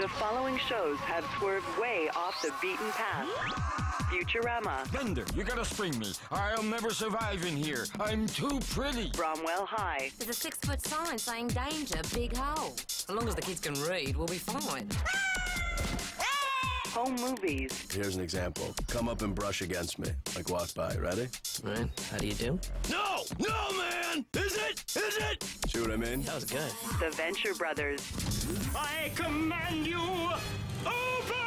The following shows have swerved way off the beaten path. Futurama. Bender, you gotta spring me. I'll never survive in here. I'm too pretty. Bromwell High. There's a 6-foot sign saying danger, big hole. As long as the kids can read, we'll be fine. Home movies. Here's an example. Come up and brush against me. Like walk by. Ready? Right, how do you do? No! No, man! Is it? Is it? See what I mean? That was good. The Venture Brothers. I command you, over!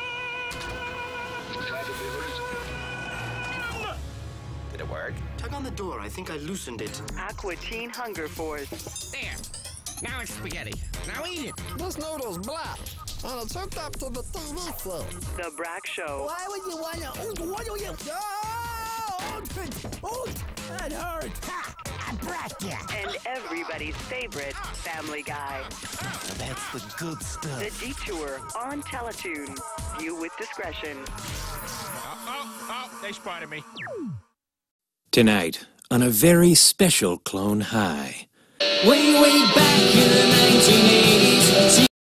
Did it work? Tug on the door. I think I loosened it. Aqua Teen Hunger Force. There. Now it's spaghetti. Now eat it. This noodle's black, and it's hooked up to the TV set. The Brack Show. Why would you want to... Why do you... Oh, that hurts. Ha! I brought ya. And everybody's favorite, Family Guy. That's the good stuff. The Detour on Teletoon. View with discretion. Oh, they spotted me. Tonight, on a very special Clone High. Way back in the 1980s.